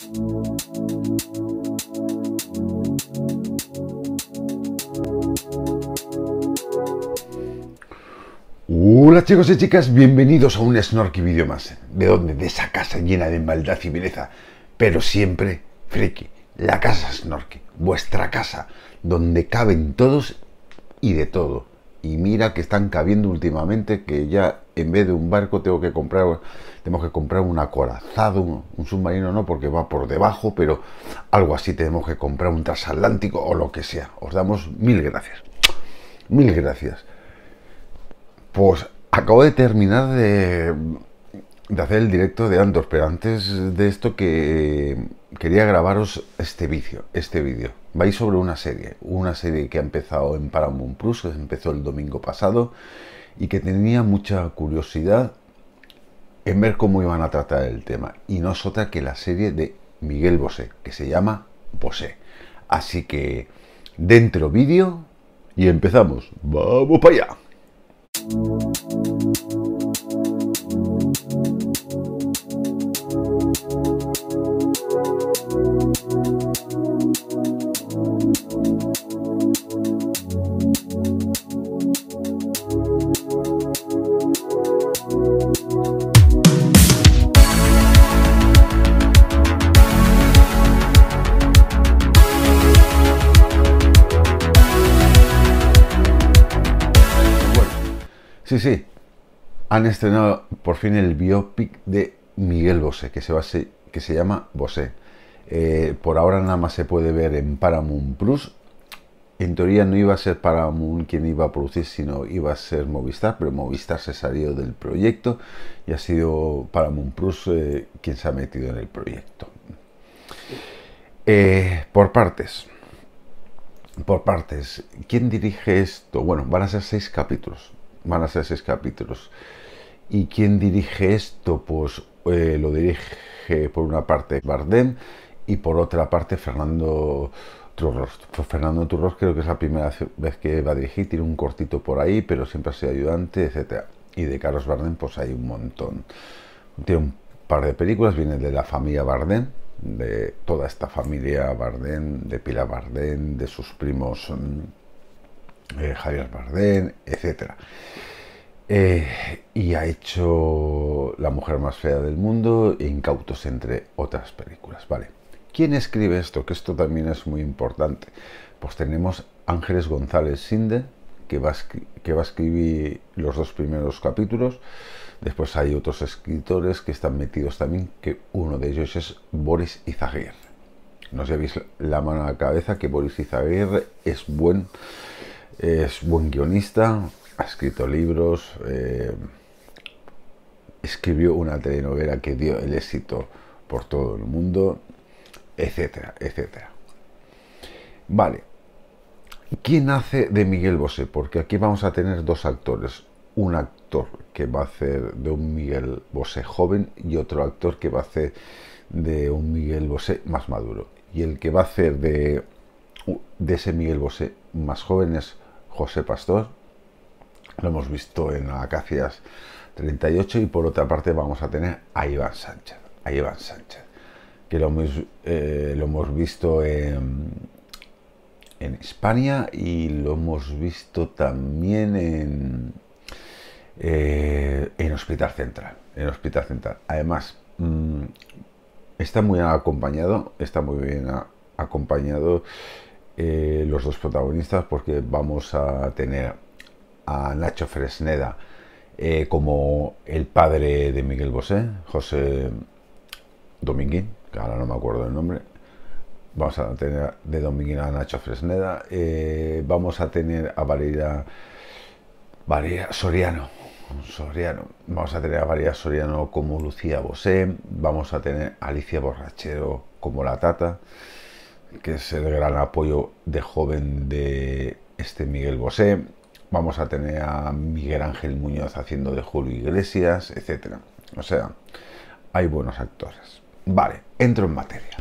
Hola chicos y chicas, bienvenidos a un Snorky vídeo más. ¿De dónde? De esa casa llena de maldad y vileza, pero siempre friki. La casa Snorky, vuestra casa, donde caben todos y de todo. Y mira que están cabiendo últimamente, que ya en vez de un barco tenemos que comprar un acorazado, un submarino no, porque va por debajo, pero algo así, tenemos que comprar un transatlántico o lo que sea. Os damos mil gracias. Mil gracias. Pues acabo de terminar de hacer el directo de Andor, pero antes de esto que quería grabaros este vídeo. Vais sobre una serie que ha empezado en Paramount Plus, que empezó el domingo pasado y que tenía mucha curiosidad en ver cómo iban a tratar el tema. Y no es otra que la serie de Miguel Bosé, que se llama Bosé. Así que dentro vídeo y empezamos. ¡Vamos para allá! Sí, han estrenado por fin el biopic de Miguel Bosé, que se llama Bosé. Por ahora nada más se puede ver en Paramount Plus. En teoría no iba a ser Paramount quien iba a producir, sino iba a ser Movistar, pero Movistar se salió del proyecto y ha sido Paramount Plus quien se ha metido en el proyecto. Por partes. ¿Quién dirige esto? Bueno, van a ser 6 capítulos. ¿Y quién dirige esto? Pues lo dirige por una parte Bardem y por otra parte Fernando Turros. Pues Fernando Turros creo que es la primera vez que va a dirigir, tiene un cortito por ahí, pero siempre ha sido ayudante, etcétera. Y de Carlos Bardem pues hay un montón. Tiene un par de películas, viene de la familia Bardem, de toda esta familia Bardem, de Pilar Bardem, de sus primos Javier Bardem, etcétera. Y ha hecho La mujer más fea del mundo e Incautos, entre otras películas. Vale. ¿Quién escribe esto? Que esto también es muy importante. Pues tenemos Ángeles González Sinde, que va a escribir los 2 primeros capítulos. Después hay otros escritores que están metidos también, que uno de ellos es Boris Izaguirre. No os llevéis la mano a la cabeza, que Boris Izaguirre es buen guionista, ha escrito libros, escribió una telenovela que dio el éxito por todo el mundo, etcétera, etcétera. Vale, ¿quién hace de Miguel Bosé? Porque aquí vamos a tener 2 actores, un actor que va a hacer de un Miguel Bosé joven y otro actor que va a hacer de un Miguel Bosé más maduro. Y el que va a hacer de ese Miguel Bosé más joven es José Pastor. Lo hemos visto en Acacias 38 y por otra parte vamos a tener a Iván Sánchez, que lo hemos visto en España y lo hemos visto también en Hospital Central. Además, está muy bien acompañado los 2 protagonistas, porque vamos a tener a Nacho Fresneda como el padre de Miguel Bosé, José Dominguín, que ahora no me acuerdo el nombre. Vamos a tener de Dominguín a Nacho Fresneda. Vamos a tener a Valeria Soriano. Vamos a tener a Valeria Soriano como Lucía Bosé. Vamos a tener a Alicia Borrachero como la Tata, que es el gran apoyo de joven de este Miguel Bosé. Vamos a tener a Miguel Ángel Muñoz haciendo de Julio Iglesias, etcétera. O sea, hay buenos actores. Vale, entro en materia.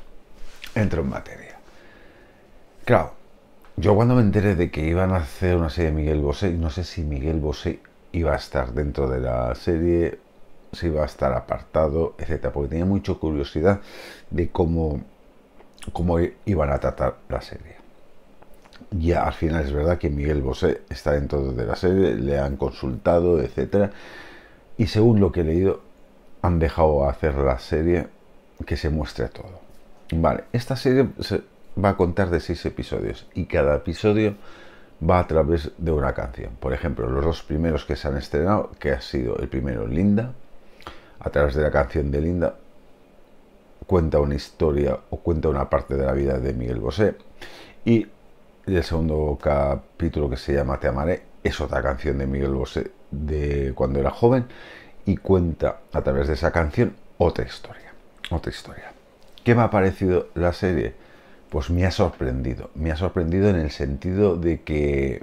Claro, yo cuando me enteré de que iban a hacer una serie de Miguel Bosé, no sé si Miguel Bosé iba a estar dentro de la serie si va a estar apartado, etcétera, porque tenía mucha curiosidad de cómo iban a tratar la serie. Ya al final es verdad que Miguel Bosé está dentro de la serie, le han consultado, etcétera, y según lo que he leído, han dejado hacer la serie que se muestre todo. Vale, esta serie va a contar de 6 episodios y cada episodio va a través de una canción. Por ejemplo, los 2 primeros que se han estrenado, que ha sido el primero Linda, a través de la canción de Linda cuenta una historia o cuenta una parte de la vida de Miguel Bosé, y el segundo capítulo, que se llama Te amaré, es otra canción de Miguel Bosé de cuando era joven, y cuenta a través de esa canción otra historia. ¿Qué me ha parecido la serie? Pues me ha sorprendido en el sentido de que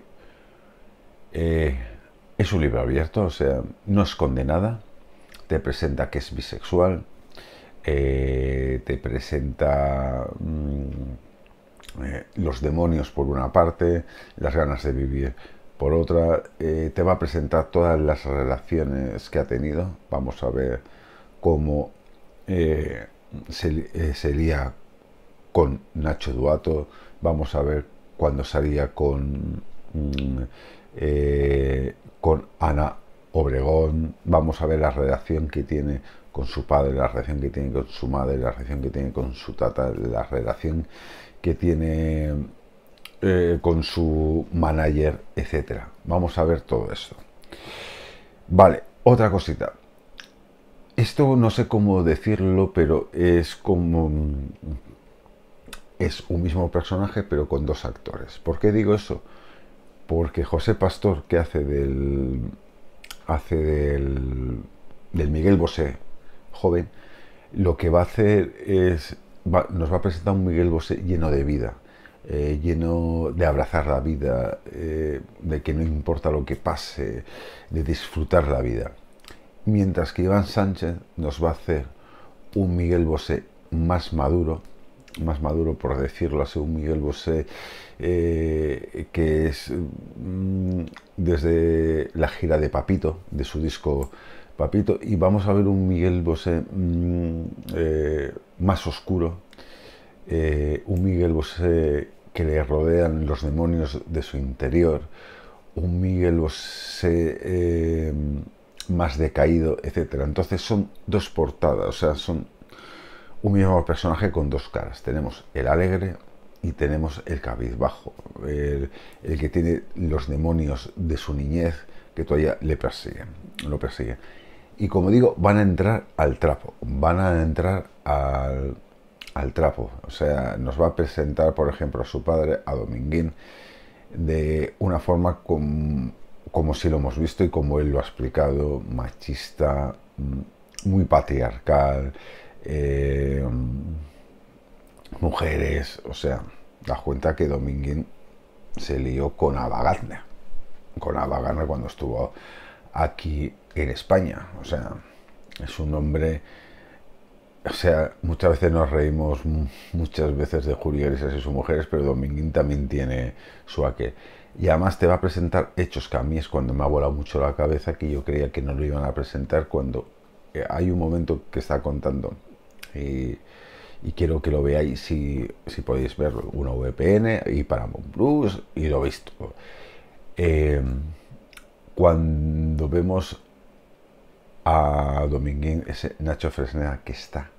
es un libro abierto, o sea, no esconde nada, te presenta que es bisexual, te presenta los demonios por una parte, las ganas de vivir por otra, te va a presentar todas las relaciones que ha tenido. Vamos a ver cómo se lía con Nacho Duato, vamos a ver cuando salía con Ana Obregón, vamos a ver la relación que tiene con su padre, la relación que tiene con su madre, la relación que tiene con su tata, la relación que tiene con su manager, etcétera. Vamos a ver todo esto. Vale, otra cosita. Esto no sé cómo decirlo, pero es como... es un mismo personaje, pero con 2 actores. ¿Por qué digo eso? Porque José Pastor, que hace del Miguel Bosé joven, lo que va a hacer es nos va a presentar un Miguel Bosé lleno de vida, lleno de abrazar la vida, de que no importa lo que pase, de disfrutar la vida. Mientras que Iván Sánchez nos va a hacer un Miguel Bosé más maduro por decirlo así, un Miguel Bosé que es desde la gira de Papito, de su disco Papito, y vamos a ver un Miguel Bosé más oscuro, un Miguel Bosé que le rodean los demonios de su interior, un Miguel Bosé más decaído, etcétera. Entonces son 2 portadas, o sea, son un mismo personaje con 2 caras. Tenemos el alegre y tenemos el cabizbajo, el que tiene los demonios de su niñez que todavía lo persiguen. Y como digo, van a entrar al trapo, al trapo. O sea, nos va a presentar, por ejemplo, a su padre, a Dominguín, de una forma como si lo hemos visto y como él lo ha explicado, machista, muy patriarcal, mujeres, o sea, das cuenta que Dominguín se lió con Ava Gardner, cuando estuvo aquí en España. O sea, es un hombre, o sea, muchas veces nos reímos de Julio Iglesias y sus mujeres, pero Dominguín también tiene su aquel. Y además te va a presentar hechos que a mí es cuando me ha volado mucho la cabeza, que yo creía que no lo iban a presentar, cuando hay un momento que está contando, y quiero que lo veáis, si podéis verlo, una VPN y Paramount Plus, y lo veis todo. Cuando vemos a Dominguín, ese Nacho Fresneda, que está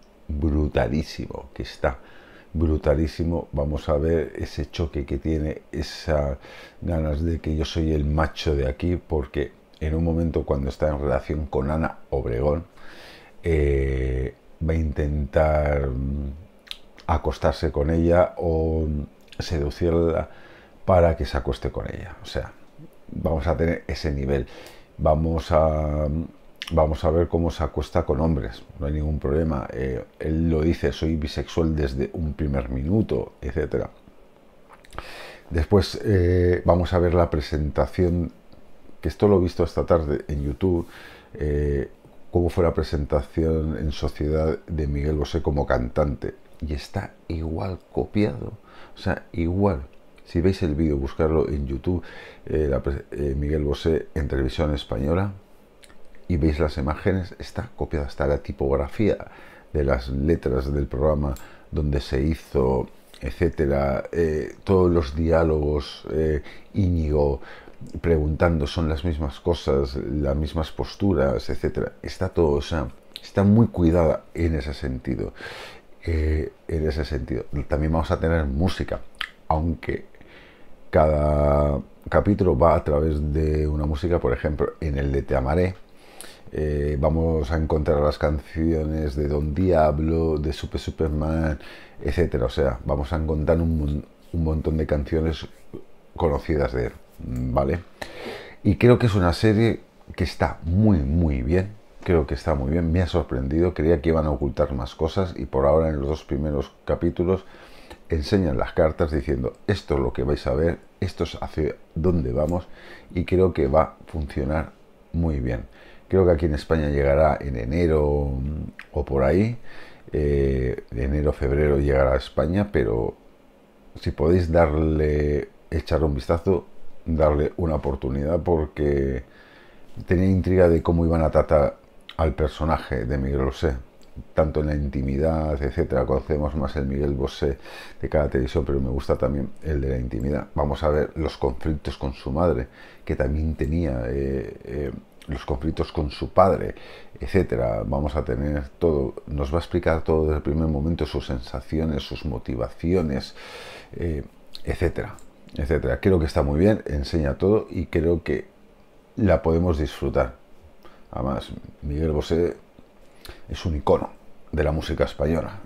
brutalísimo, vamos a ver ese choque que tiene, esas ganas de que yo soy el macho de aquí, porque en un momento cuando está en relación con Ana Obregón, va a intentar acostarse con ella o seducirla para que se acueste con ella. O sea, vamos a tener ese nivel. Vamos a ver cómo se acuesta con hombres, no hay ningún problema. Él lo dice, soy bisexual desde un primer minuto, etcétera. Después vamos a ver la presentación, que esto lo he visto esta tarde en YouTube, cómo fue la presentación en sociedad de Miguel Bosé como cantante, y está igual copiado, o sea, igual. Si veis el vídeo, buscarlo en YouTube, Miguel Bosé en televisión española, y veis las imágenes, está copiada hasta la tipografía de las letras del programa donde se hizo, etcétera. Todos los diálogos, Íñigo preguntando, son las mismas cosas, las mismas posturas, etcétera. Está todo, o sea, está muy cuidada en ese sentido. También vamos a tener música, aunque cada capítulo va a través de una música. Por ejemplo, en el de Te Amaré, vamos a encontrar las canciones de Don Diablo, de Superman, etcétera. O sea, vamos a encontrar un montón de canciones conocidas de él, ¿vale? Y creo que es una serie que está muy bien. Creo que está muy bien, me ha sorprendido. Creía que iban a ocultar más cosas y por ahora en los 2 primeros capítulos enseñan las cartas diciendo esto es lo que vais a ver, esto es hacia dónde vamos, y creo que va a funcionar muy bien. Creo que aquí en España llegará en enero o por ahí, enero, febrero llegará a España, pero si podéis echar un vistazo, darle una oportunidad, porque tenía intriga de cómo iban a tratar al personaje de Miguel Bosé, tanto en la intimidad, etcétera. Conocemos más el Miguel Bosé de cada televisión, pero me gusta también el de la intimidad. Vamos a ver los conflictos con su madre, que también tenía los conflictos con su padre, etcétera. Vamos a tener todo, nos va a explicar todo desde el primer momento, sus sensaciones, sus motivaciones, etcétera, etcétera. Creo que está muy bien, enseña todo y creo que la podemos disfrutar. Además, Miguel Bosé es un icono de la música española,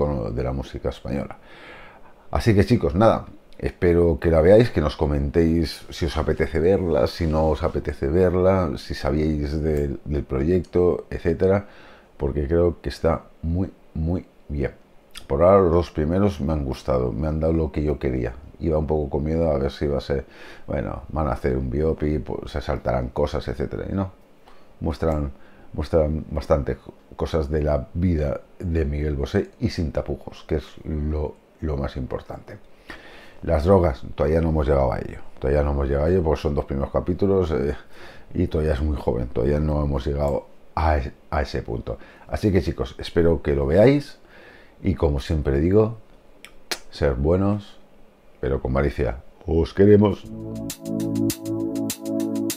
Así que chicos, nada, espero que la veáis, que nos comentéis si os apetece verla, si no os apetece verla, si sabíais del proyecto, etcétera, porque creo que está muy bien. Por ahora los 2 primeros me han gustado, me han dado lo que yo quería. Iba un poco con miedo a ver si iba a ser, bueno, van a hacer un biopic, pues se saltarán cosas, etcétera, y no, muestran bastante cosas de la vida de Miguel Bosé y sin tapujos, que es lo más importante. Las drogas, todavía no hemos llegado a ello, porque son 2 primeros capítulos y todavía es muy joven, todavía no hemos llegado a ese punto. Así que chicos, espero que lo veáis y, como siempre digo, ser buenos, pero con malicia. Os queremos.